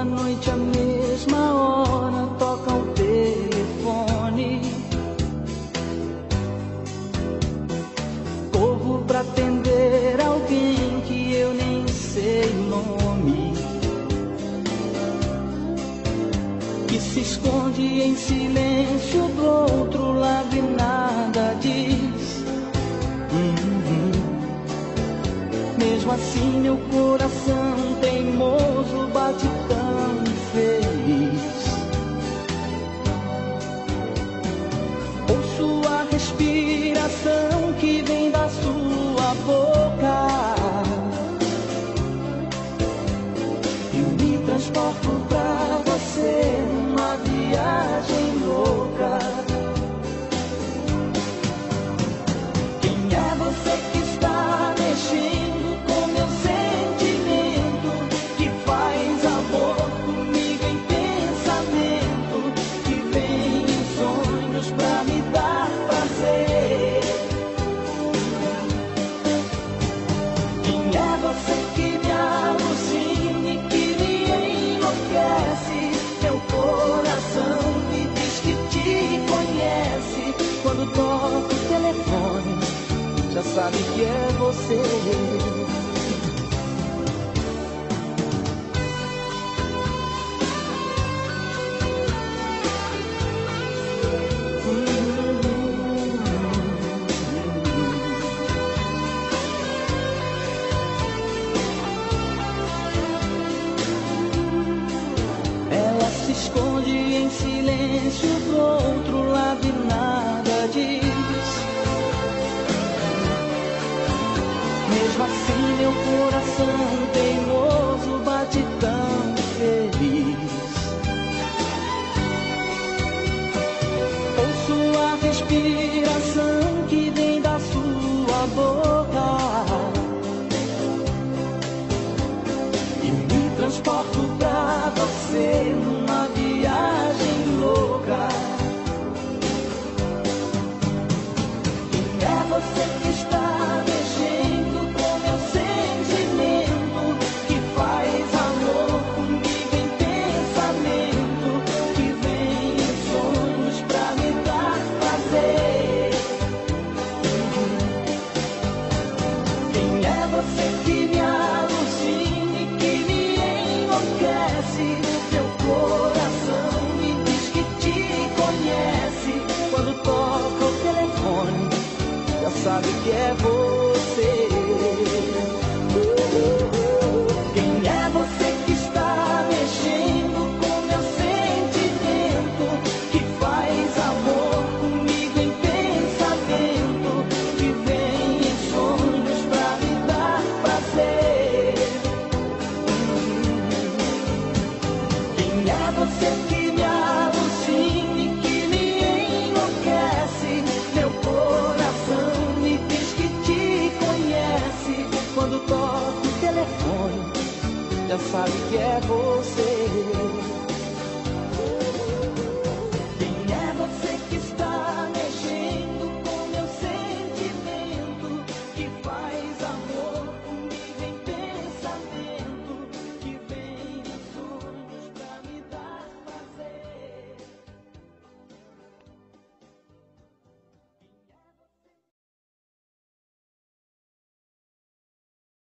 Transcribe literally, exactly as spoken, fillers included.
noite, à mesma hora, toca o telefone. Corro pra atender alguém que eu nem sei o nome, que se esconde em silêncio do outro lado e nada diz. Uhum. Mesmo assim meu coração teimoso bate tão feliz. Ouço a respiração que vem da sua boca e me transporto pra você numa viagem louca. Quem é você que está mexendo com meu sentimento, que faz amor comigo em pensamento, que vem em sonhos pra me dar prazer? Quem é você que me alucina e que me enlouquece? Meu coração me diz que te conhece. Quando toca o telefone, já sabe que é você. Ela se esconde em silêncio do outro lado e nada diz. Mesmo assim meu coração teimoso bate tão feliz. Ouço a respiração que vem da sua boca e me transporto pra você numa viagem louca. Quem é você que está mexendo com meu sentimento, que faz amor comigo em pensamento, que vem em sonhos pra me dar prazer? Quem é você que me alucina e que me enlouquece? Meu coração me diz que te conhece. Quando toca o telefone, já sabe que é você. Quem é você que está mexendo com meu sentimento, que faz amor comigo em pensamento, que vem em sonhos pra me dar prazer? Quem é você que me alucina e que me enlouquece? Meu coração me diz que te conhece. Quando toca o telefone, já sabe que é você.